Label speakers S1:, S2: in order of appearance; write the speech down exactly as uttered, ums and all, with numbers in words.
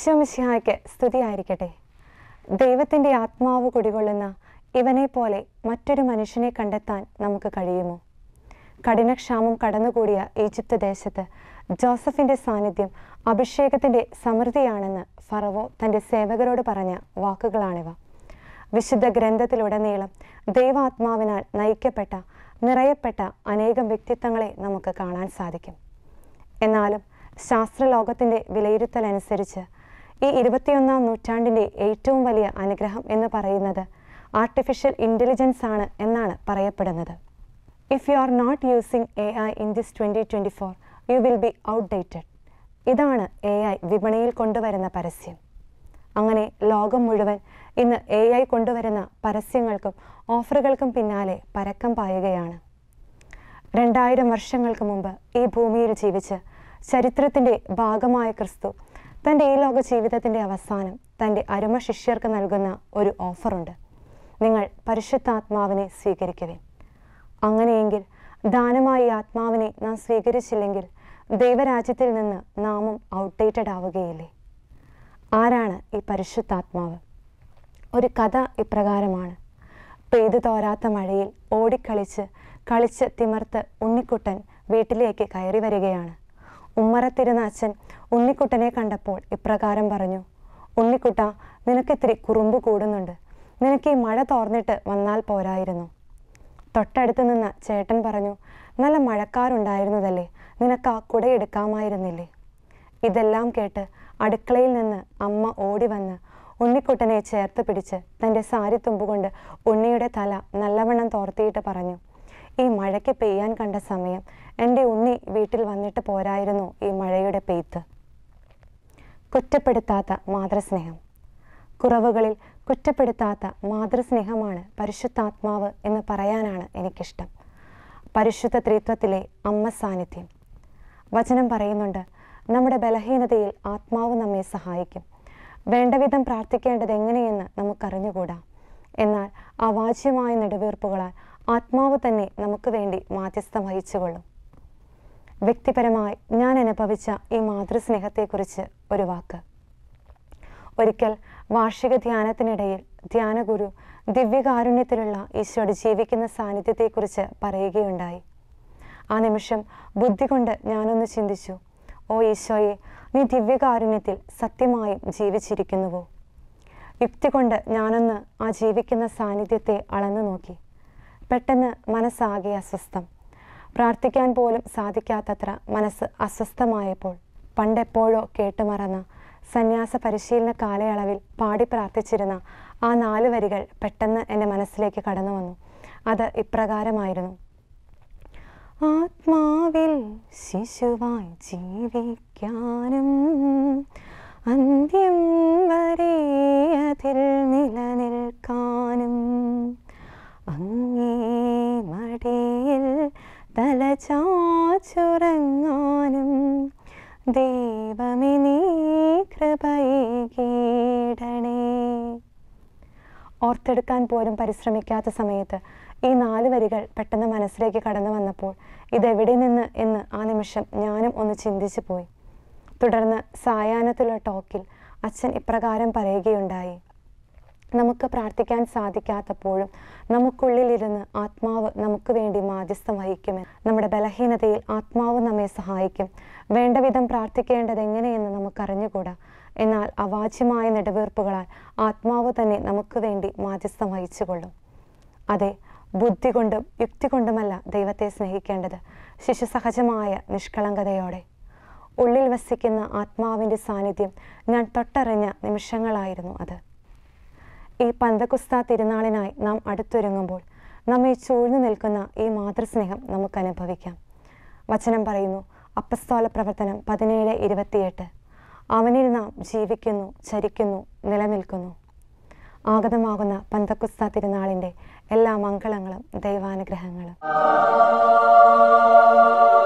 S1: ഈശോ മിശിഹായ്ക്ക് സ്തുതിയായിരിക്കട്ടെ. ദൈവത്തിൻ്റെ ആത്മാവ് കുടികൊള്ളുന്ന ഇവനെ പോലെ മറ്റൊരു മനുഷ്യനെ കണ്ടെത്താൻ നമുക്ക് കഴിയുമോ? കഠിനക്ഷാമം കടന്നുകൂടിയ ഈജിപ്ത് ദേശത്ത് ജോസഫിൻ്റെ സാന്നിധ്യം അഭിഷേകത്തിൻ്റെ സമൃദ്ധിയാണെന്ന് ഫറവോ തൻ്റെ സേവകരോട് പറഞ്ഞ വാക്കുകളാണിവ. വിശുദ്ധ ഗ്രന്ഥത്തിലുടനീളം ദൈവാത്മാവിനാൽ നയിക്കപ്പെട്ട നിറയപ്പെട്ട അനേകം വ്യക്തിത്വങ്ങളെ നമുക്ക് കാണാൻ സാധിക്കും. എന്നാലും ശാസ്ത്രലോകത്തിൻ്റെ വിലയിരുത്തലനുസരിച്ച് ഈ ഇരുപത്തിയൊന്നാം നൂറ്റാണ്ടിൻ്റെ ഏറ്റവും വലിയ അനുഗ്രഹം എന്ന് പറയുന്നത് ആർട്ടിഫിഷ്യൽ ഇൻ്റലിജൻസ് ആണ് എന്നാണ് പറയപ്പെടുന്നത്. If you are not using A I in this twenty twenty four you will be outdated. ഇതാണ് എ ഐ വിപണിയിൽ കൊണ്ടുവരുന്ന പരസ്യം. അങ്ങനെ ലോകം മുഴുവൻ ഇന്ന് എ ഐ കൊണ്ടുവരുന്ന പരസ്യങ്ങൾക്കും ഓഫറുകൾക്കും പിന്നാലെ പരക്കം പായുകയാണ്. രണ്ടായിരം വർഷങ്ങൾക്ക് മുമ്പ് ഈ ഭൂമിയിൽ ജീവിച്ച് ചരിത്രത്തിൻ്റെ ഭാഗമായ ക്രിസ്തു തൻ്റെ ഈ ലോക ജീവിതത്തിൻ്റെ അവസാനം തൻ്റെ അരുമ ശിഷ്യർക്ക് നൽകുന്ന ഒരു ഓഫറുണ്ട്. നിങ്ങൾ പരിശുദ്ധാത്മാവിനെ സ്വീകരിക്കുവിൻ. അങ്ങനെയെങ്കിൽ ദാനമായി ആത്മാവിനെ നാം സ്വീകരിച്ചില്ലെങ്കിൽ ദൈവരാജ്യത്തിൽ നിന്ന് നാമും ഔട്ട്ഡേറ്റഡ് ആവുകയില്ലേ? ആരാണ് ഈ പരിശുദ്ധാത്മാവ്? ഒരു കഥ ഇപ്രകാരമാണ്. പെയ്തു തോരാത്ത മഴയിൽ ഓടിക്കളിച്ച് കളിച്ച് തിമർത്ത് ഉണ്ണിക്കുട്ടൻ വീട്ടിലേക്ക് കയറി വരികയാണ്. ഉമ്മറത്തിരുന്ന അച്ഛൻ ഉണ്ണിക്കുട്ടനെ കണ്ടപ്പോൾ ഇപ്രകാരം പറഞ്ഞു: ഉണ്ണിക്കുട്ട, നിനക്കിത്തിരി കുറുമ്പ് കൂടുന്നുണ്ട്. നിനക്ക് ഈ മഴ തോർന്നിട്ട് വന്നാൽ പോരായിരുന്നു. തൊട്ടടുത്ത് നിന്ന് ചേട്ടൻ പറഞ്ഞു: നല്ല മഴക്കാറുണ്ടായിരുന്നതല്ലേ, നിനക്ക് ആ കുടയെടുക്കാമായിരുന്നില്ലേ? ഇതെല്ലാം കേട്ട് അടുക്കളയിൽ നിന്ന് അമ്മ ഓടി വന്ന് ഉണ്ണിക്കുട്ടനെ ചേർത്ത് പിടിച്ച് തൻ്റെ സാരി തുമ്പുകൊണ്ട് ഉണ്ണിയുടെ തല നല്ലവണ്ണം തോർത്തിയിട്ട് പറഞ്ഞു: ഈ മഴയ്ക്ക് പെയ്യാൻ കണ്ട സമയം എൻ്റെ ഉണ്ണി വീട്ടിൽ വന്നിട്ട് പോരായിരുന്നു ഈ മഴയുടെ പെയ്ത്ത്. കുറ്റപ്പെടുത്താത്ത മാതൃസ്നേഹം. കുറവുകളിൽ കുറ്റപ്പെടുത്താത്ത മാതൃസ്നേഹമാണ് പരിശുദ്ധാത്മാവ് എന്ന് പറയാനാണ് എനിക്കിഷ്ടം. പരിശുദ്ധ ത്രിത്വത്തിലെ അമ്മ സാന്നിധ്യം. വചനം പറയുന്നുണ്ട്, നമ്മുടെ ബലഹീനതയിൽ ആത്മാവ് നമ്മെ സഹായിക്കും. വേണ്ടവിധം പ്രാർത്ഥിക്കേണ്ടത് എങ്ങനെയെന്ന് നമുക്കറിഞ്ഞുകൂടാ. എന്നാൽ അവാച്യമായ നെടുവീർപ്പുകളാൽ ആത്മാവ് തന്നെ നമുക്ക് വേണ്ടി മാധ്യസ്ഥം വഹിച്ചുകൊള്ളും. വ്യക്തിപരമായി ഞാൻ അനുഭവിച്ച ഈ മാതൃസ്നേഹത്തെക്കുറിച്ച് ഒരു വാക്ക്. ഒരിക്കൽ വാർഷിക ധ്യാനത്തിനിടയിൽ ധ്യാനഗുരു ദിവ്യകാരുണ്യത്തിലുള്ള ഈശോയുടെ ജീവിക്കുന്ന സാന്നിധ്യത്തെക്കുറിച്ച് പറയുകയുണ്ടായി. ആ നിമിഷം ബുദ്ധി കൊണ്ട് ഞാനൊന്ന് ചിന്തിച്ചു, ഓ ഈശോയെ, നീ ദിവ്യകാരുണ്യത്തിൽ സത്യമായും ജീവിച്ചിരിക്കുന്നുവോ? യുക്തി കൊണ്ട് ഞാനൊന്ന് ആ ജീവിക്കുന്ന സാന്നിധ്യത്തെ അളന്നു നോക്കി. പെട്ടെന്ന് മനസ്സാകെ അസ്വസ്ഥം. പ്രാർത്ഥിക്കാൻ പോലും സാധിക്കാത്തത്ര മനസ്സ് അസ്വസ്ഥമായപ്പോൾ പണ്ടെപ്പോഴോ കേട്ടുമറന്ന സന്യാസ പരിശീലന കാലയളവിൽ പാടി പ്രാർത്ഥിച്ചിരുന്ന ആ നാല് വരികൾ പെട്ടെന്ന് എൻ്റെ മനസ്സിലേക്ക് കടന്നു വന്നു. അത് ഇപ്രകാരമായിരുന്നു: ആത്മാവിൽ ശിശുവായി ജീവിക്കാനും അന്ത്യം വരെ അതിൽ നിലനിൽക്കാനും അങ്ങേ മടിയിൽ തലചാച്ചുറങ്ങാനും ദൈവമേ നീ കൃപയേകീടണേ. ഓർത്തെടുക്കാൻ പോലും പരിശ്രമിക്കാത്ത സമയത്ത് ഈ നാല് വരികൾ പെട്ടെന്ന് മനസ്സിലേക്ക് കടന്നു വന്നപ്പോൾ ഇതെവിടെ നിന്ന് എന്ന് ആ നിമിഷം ഞാനും ഒന്ന് ചിന്തിച്ചു പോയി. തുടർന്ന് സായാഹ്നത്തിലുള്ള ടോക്കിൽ അച്ഛൻ ഇപ്രകാരം പറയുകയുണ്ടായി: നമുക്ക് പ്രാർത്ഥിക്കാൻ സാധിക്കാത്തപ്പോഴും നമുക്കുള്ളിലിരുന്ന് ആത്മാവ് നമുക്ക് വേണ്ടി മാധ്യസ്ഥം വഹിക്കുമെന്ന്. നമ്മുടെ ബലഹീനതയിൽ ആത്മാവ് നമ്മെ സഹായിക്കും. വേണ്ടവിധം പ്രാർത്ഥിക്കേണ്ടത് എങ്ങനെയെന്ന് നമുക്കറിഞ്ഞുകൂടാ. എന്നാൽ അവാച്യമായ നെടുവീർപ്പുകളാൽ ആത്മാവ് തന്നെ നമുക്ക് വേണ്ടി മാധ്യസ്ഥം വഹിച്ചുകൊള്ളും. അതെ, ബുദ്ധി കൊണ്ടും യുക്തി കൊണ്ടുമല്ല ദൈവത്തെ സ്നേഹിക്കേണ്ടത്, ശിശുസഹജമായ നിഷ്കളങ്കതയോടെ. ഉള്ളിൽ വസിക്കുന്ന ആത്മാവിൻ്റെ സാന്നിധ്യം ഞാൻ തൊട്ടറിഞ്ഞ നിമിഷങ്ങളായിരുന്നു അത്. ഈ പന്തക്കുസ്ത തിരുനാളിനായി നാം അടുത്തൊരുങ്ങുമ്പോൾ നമ്മെ ചൂഴ്ന്നു നിൽക്കുന്ന ഈ മാതൃസ്നേഹം നമുക്ക് അനുഭവിക്കാം. വചനം പറയുന്നു, അപ്പസ്തോല പ്രവർത്തനം പതിനേഴ് ഇരുപത്തിയെട്ട്, അവനിൽ നാം ജീവിക്കുന്നു, ചരിക്കുന്നു, നിലനിൽക്കുന്നു. ആഗതമാകുന്ന പന്തക്കുസ്ത തിരുനാളിൻ്റെ എല്ലാ മംഗളങ്ങളും ദൈവാനുഗ്രഹങ്ങളും.